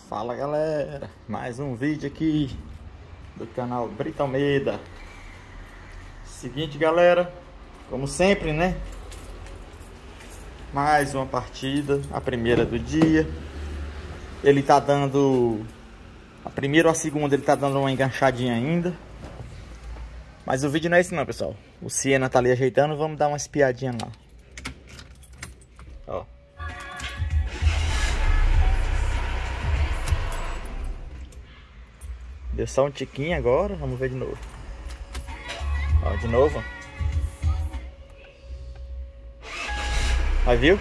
Fala galera, mais um vídeo aqui do canal Brito Almeida. Seguinte galera, como sempre, né? Mais uma partida, a primeira do dia. Ele tá dando, a primeira ou a segunda ele tá dando uma enganchadinha ainda. Mas o vídeo não é esse não, pessoal. O Siena tá ali ajeitando, vamos dar uma espiadinha lá. Ó. Deu só um tiquinho agora, vamos ver de novo. Ó, de novo. Aí, viu?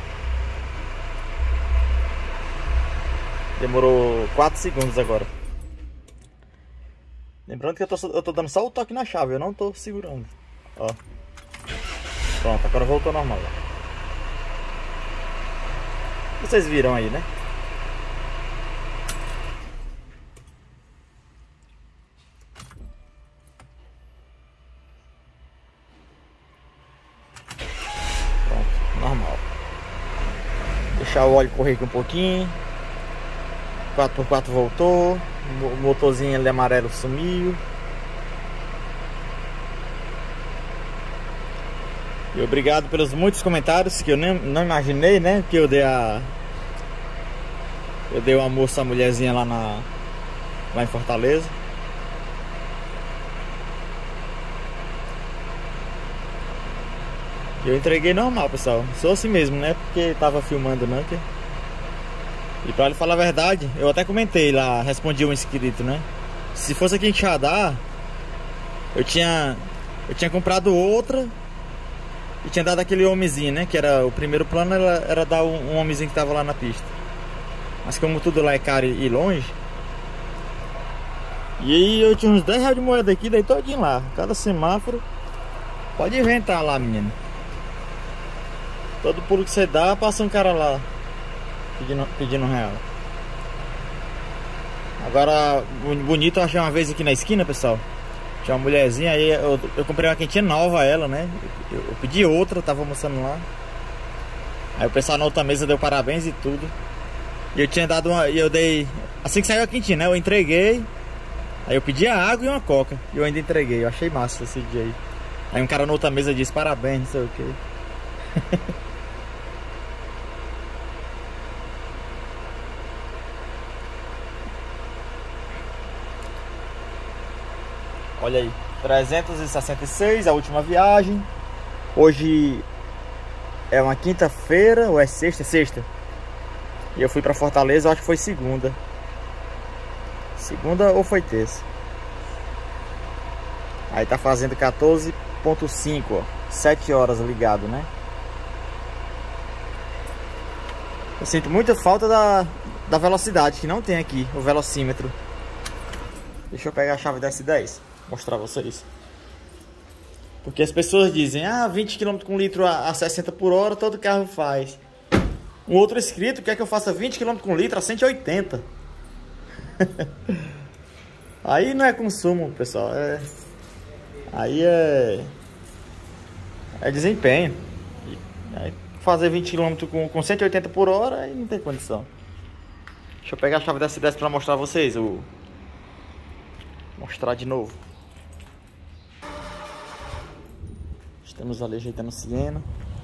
Demorou 4 segundos agora. Lembrando que eu tô dando só o toque na chave, eu não tô segurando. Ó. Pronto, agora voltou ao normal. Vocês viram aí, né? Normal. Deixar o óleo correr aqui um pouquinho. 4x4 voltou. O motorzinho ali amarelo sumiu. E obrigado pelos muitos comentários que eu não imaginei, né? Que eu dei o almoço à mulherzinha lá em Fortaleza. Eu entreguei normal, pessoal. Sou assim mesmo, né? Porque tava filmando, não. E pra lhe falar a verdade, eu até comentei lá, respondi um inscrito, né? Se fosse aqui em Xadá, eu tinha comprado outra e tinha dado aquele homenzinho, né? Que era o primeiro plano, era dar um homenzinho que tava lá na pista. Mas como tudo lá é caro e longe, e aí eu tinha uns 10 reais de moeda aqui, daí todinho lá. Cada semáforo, pode inventar lá, menino. Todo pulo que você dá, passa um cara lá pedindo real. Agora, bonito, eu achei uma vez aqui na esquina, pessoal. Tinha uma mulherzinha, aí eu comprei uma quentinha nova a ela, né? Eu pedi outra, tava almoçando lá. Aí o pessoal na outra mesa deu parabéns e tudo. E eu tinha dado uma... E eu dei... Assim que saiu a quentinha, né? Eu entreguei. Aí eu pedi a água e uma coca. E eu ainda entreguei. Eu achei massa esse dia aí. Aí um cara na outra mesa disse parabéns, não sei o que. Olha aí, 366, a última viagem. Hoje é uma quinta-feira ou é sexta? É sexta. E eu fui pra Fortaleza, eu acho que foi segunda. Segunda ou foi terça. Aí tá fazendo 14,5, ó. 7 horas ligado, né? Eu sinto muita falta da velocidade, que não tem aqui, o velocímetro. Deixa eu pegar a chave da S10. Mostrar vocês. Porque as pessoas dizem, 20 km com litro a 60 por hora todo carro faz. Um outro inscrito quer que eu faça 20 km com litro a 180. Aí não é consumo, pessoal. Aí é desempenho. Aí fazer 20 km com 180 por hora, aí não tem condição. Deixa eu pegar a chave da S10 para mostrar a vocês. Mostrar de novo. Estamos ali ajeitando o Siena.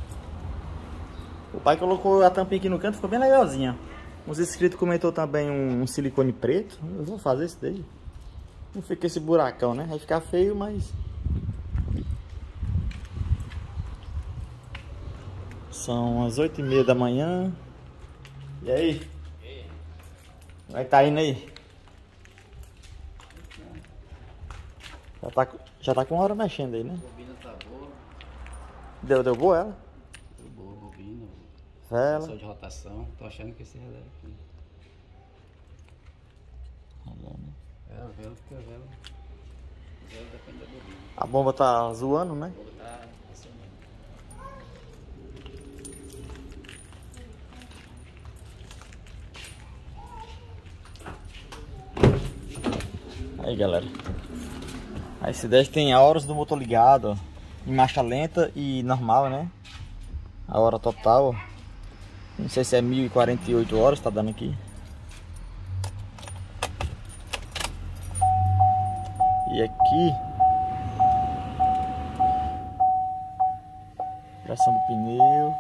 O pai colocou a tampinha aqui no canto, ficou bem legalzinha. Os inscritos comentou também um silicone preto. Eu vou fazer isso daí. Não fica esse buracão, né? Vai ficar feio, mas... São as 8h30 da manhã. E aí? Como é que tá indo aí? Já tá com uma hora mexendo aí, né? A bobina tá boa. Deu boa ela? Deu boa a bobina. Vela. Sensor de rotação. Tô achando que esse relé aqui. É, a vela porque a vela depende da bobina. A bomba tá zoando, né? A bomba tá acionando. Aí galera, a S10 tem a horas do motor ligado, ó, em marcha lenta e normal, né? A hora total, ó. Não sei se é 1048 horas, tá dando aqui. E aqui, pressão do pneu.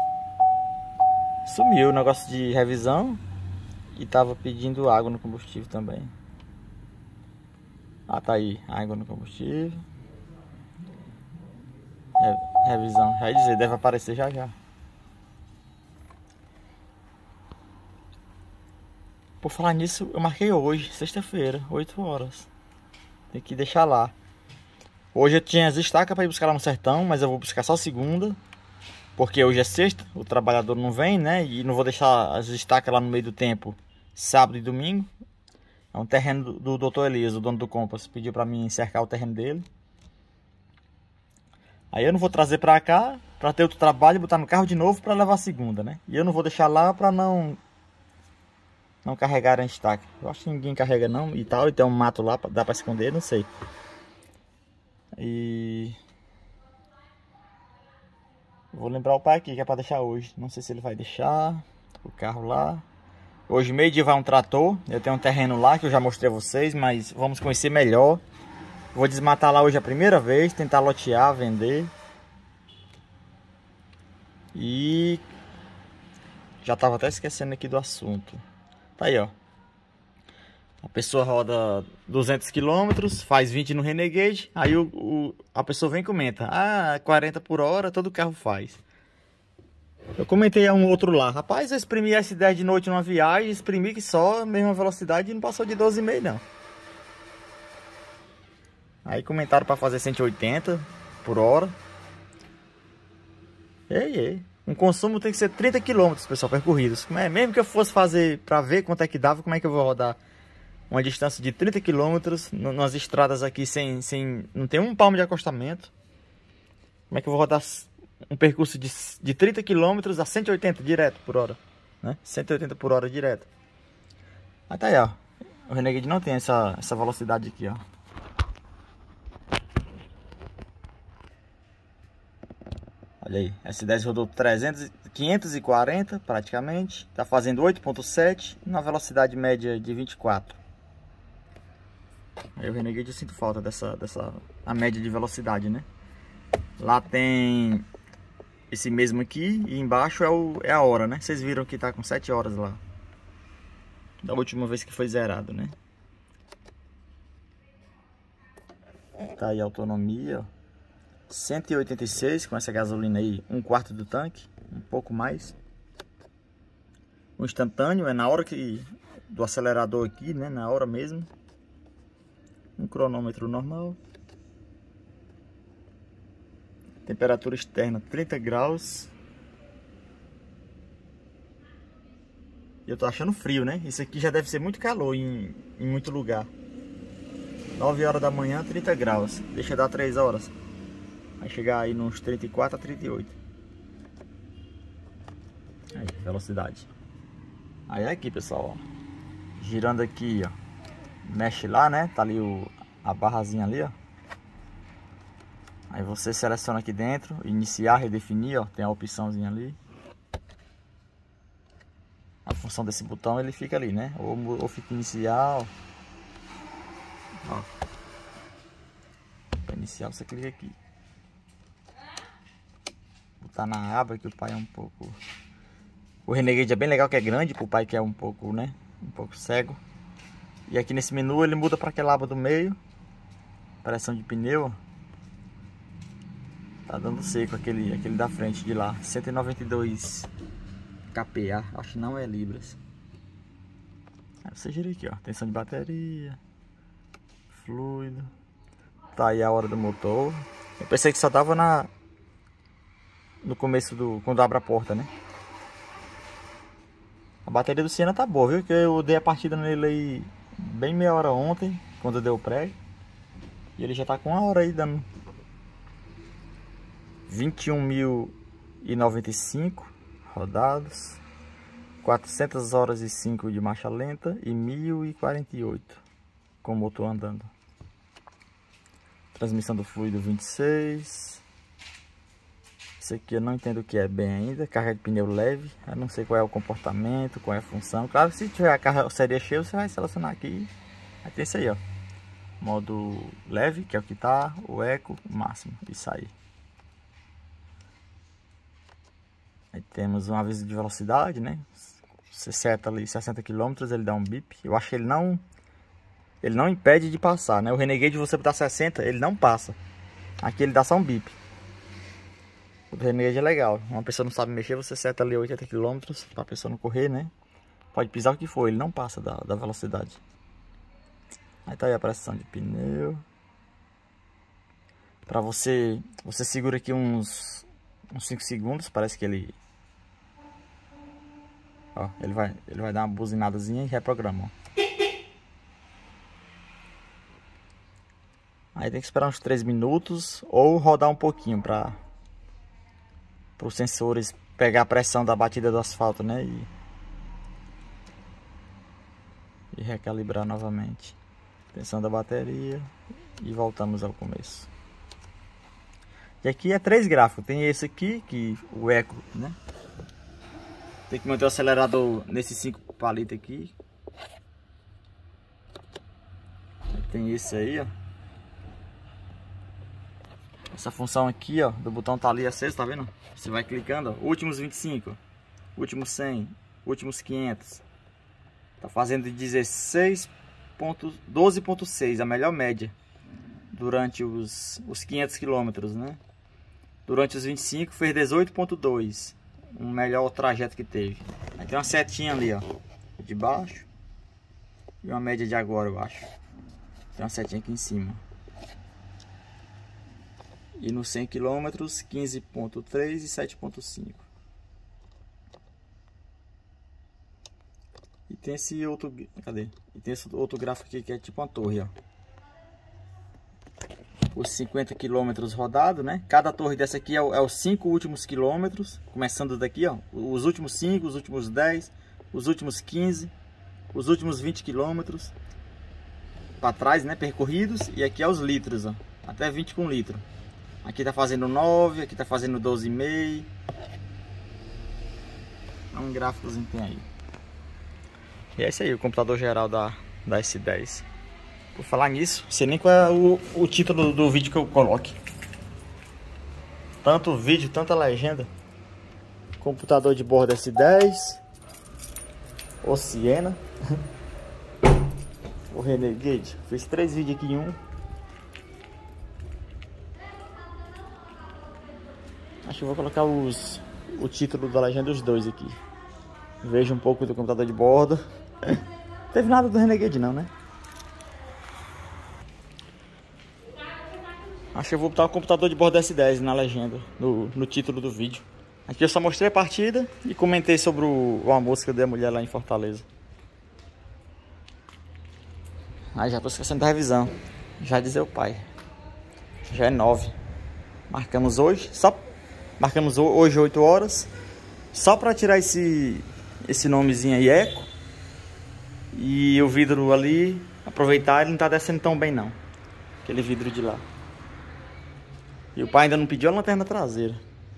Sumiu o negócio de revisão e tava pedindo água no combustível também. Ah, tá aí, água no combustível. Revisão, já ia dizer, deve aparecer já já. Por falar nisso, eu marquei hoje, sexta-feira, 8 horas. Tem que deixar lá. Hoje eu tinha as estacas para ir buscar lá no sertão, mas eu vou buscar só segunda. Porque hoje é sexta, o trabalhador não vem, né? E não vou deixar as estacas lá no meio do tempo, sábado e domingo. É um terreno do Dr. Elias, o dono do Compass. Pediu para mim cercar o terreno dele. Aí eu não vou trazer para cá, para ter outro trabalho e botar no carro de novo para levar a segunda, né? E eu não vou deixar lá para não carregar a estaca. Eu acho que ninguém carrega não e tal. E tem um mato lá, dá para esconder, não sei. E... vou lembrar o pai aqui que é para deixar hoje. Não sei se ele vai deixar o carro lá. Hoje meio-dia vai um trator. Eu tenho um terreno lá que eu já mostrei a vocês, mas vamos conhecer melhor. Vou desmatar lá hoje a primeira vez, tentar lotear, vender. E já estava até esquecendo aqui do assunto. Tá aí, ó. A pessoa roda 200 km, faz 20 no Renegade. Aí a pessoa vem e comenta: ah, 40 por hora todo carro faz. Eu comentei a um outro lá: rapaz, eu exprimi S10 de noite numa viagem, exprimi que só a mesma velocidade e não passou de 12,5 não. Aí comentaram para fazer 180 por hora. Ei. Um consumo tem que ser 30 km, pessoal, percorridos. Mesmo que eu fosse fazer para ver quanto é que dava, como é que eu vou rodar uma distância de 30 km nas estradas aqui sem não tem um palmo de acostamento. Como é que eu vou rodar um percurso de 30 km a 180 direto por hora, né? 180 por hora direto. Aí tá aí, ó. O Renegade não tem essa velocidade aqui, ó. Olha aí, S10 rodou 540 praticamente. Tá fazendo 8,7 na velocidade média de 24. Aí o Renegade eu sinto falta a média de velocidade, né? Lá tem esse mesmo aqui e embaixo é a hora, né? Vocês viram que tá com 7 horas lá. Da última vez que foi zerado, né? Tá aí a autonomia, ó. 186 com essa gasolina aí, 1/4 do tanque, um pouco mais. O instantâneo é na hora do acelerador aqui, né? Na hora mesmo. Um cronômetro normal. Temperatura externa 30 graus. E eu tô achando frio, né? Isso aqui já deve ser muito calor em muito lugar. 9 horas da manhã, 30 graus. Deixa dar 3 horas. Vai chegar aí nos 34 a 38. Aí, velocidade. Aí é aqui, pessoal, ó. Girando aqui, ó. Mexe lá, né? Tá ali a barrazinha ali, ó. Aí você seleciona aqui dentro, iniciar, redefinir, ó. Tem a opçãozinha ali. A função desse botão, ele fica ali, né? Ou fica inicial. Ó. Para iniciar, você clica aqui. Botar na aba que o pai é um pouco... O Renegade é bem legal, que é grande, pro pai que é um pouco, né? Um pouco cego. E aqui nesse menu ele muda para aquela aba do meio. Pressão de pneu. Tá dando seco aquele da frente de lá. 192 kPa. Acho que não é libras. Aí você gira aqui, ó. Tensão de bateria. Fluido. Tá aí a hora do motor. Eu pensei que só tava no começo quando abre a porta, né? A bateria do Siena tá boa, viu? Que eu dei a partida nele aí bem meia hora ontem, quando deu o pré. E ele já tá com 1 hora aí dando 21.095 rodados, 400 horas e 5 de marcha lenta e 1.048 com o motor andando. Transmissão do fluido 26. Isso aqui eu não entendo o que é bem ainda. Carga de pneu leve. Eu não sei qual é o comportamento, qual é a função. Claro que se tiver a carroceria cheia, você vai selecionar aqui. Aí tem isso aí, ó. modo leve, que é o que tá, o eco, o máximo, isso aí. Aí temos um aviso de velocidade, né? Você seta ali 60 km, ele dá um bip. Eu acho que ele não impede de passar, né? O Renegade, você botar 60, ele não passa. Aqui ele dá só um bip. O Renegade é legal. Uma pessoa não sabe mexer, você seta ali 80 km para a pessoa não correr, né? Pode pisar o que for, ele não passa da velocidade. Aí tá aí a pressão de pneu. Pra você segura aqui uns 5 segundos, parece que ele... Ó, ele vai dar uma buzinadazinha e reprograma, ó. Aí tem que esperar uns 3 minutos ou rodar um pouquinho para os sensores pegar a pressão da batida do asfalto, né? E recalibrar novamente. Tensão da bateria e voltamos ao começo. E aqui é 3 gráficos. Tem esse aqui, que o eco, né? Tem que manter o acelerador nesses 5 palitos aqui. Tem esse aí, ó. Essa função aqui, ó, do botão tá ali aceso, tá vendo? Você vai clicando, ó, últimos 25, últimos 100, últimos 500. Tá fazendo 12.6, a melhor média durante os 500 km, né? Durante os 25 fez 18.2, o melhor trajeto que teve. Aí tem uma setinha ali, ó, de baixo e uma média de agora, eu acho. Tem uma setinha aqui em cima. E nos 100 km, 15.3 e 7.5. E tem esse outro... Cadê? E tem esse outro gráfico aqui que é tipo uma torre, ó. Os 50 km rodados, né? Cada torre dessa aqui é os 5 últimos quilômetros. Começando daqui, ó. Os últimos 5, os últimos 10, os últimos 15, os últimos 20 km. Para trás, né? Percorridos. E aqui é os litros, ó. Até 20 com litro. Aqui tá fazendo 9, aqui tá fazendo 12,5. É um gráficozinho que tem aí. E é isso aí, o computador geral da S10. Por falar nisso, não sei nem qual é o título do vídeo que eu coloque. Tanto vídeo, tanta legenda. Computador de bordo S10. O Siena. O Renegade. Fiz 3 vídeos aqui em um. Acho que eu vou colocar o título da legenda dos dois aqui. Veja um pouco do computador de bordo. Não teve nada do Renegade não, né? Acho que eu vou botar o computador de bordo S10 na legenda, no título do vídeo. Aqui eu só mostrei a partida e comentei sobre o almoço que eu dei a mulher lá em Fortaleza. Aí já tô esquecendo da revisão. Já dizer o pai. Já é 9. Marcamos hoje, Marcamos hoje 8 horas. Só para tirar esse nomezinho aí, eco. E o vidro ali, aproveitar, ele não tá descendo tão bem não. Aquele vidro de lá. E o pai ainda não pediu a lanterna traseira.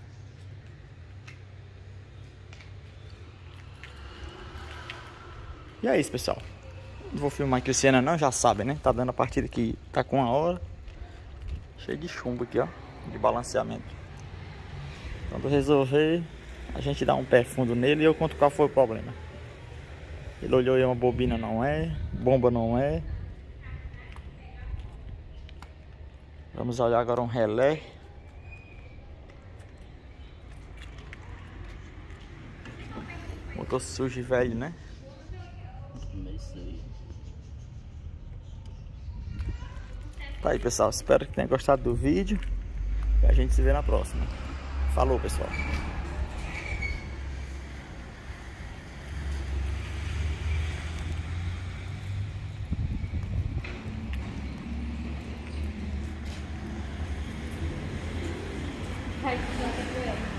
E é isso, pessoal. Não vou filmar aqui o Siena não, já sabem, né? Tá dando a partida que tá com 1 hora. Cheio de chumbo aqui, ó. De balanceamento. Quando resolver, a gente dá um pé fundo nele e eu conto qual foi o problema. Ele olhou e uma bobina não é, bomba não é. Vamos olhar agora um relé. Motor sujo e velho, né? Tá aí, pessoal, espero que tenham gostado do vídeo. E a gente se vê na próxima. Falou, pessoal. Vai,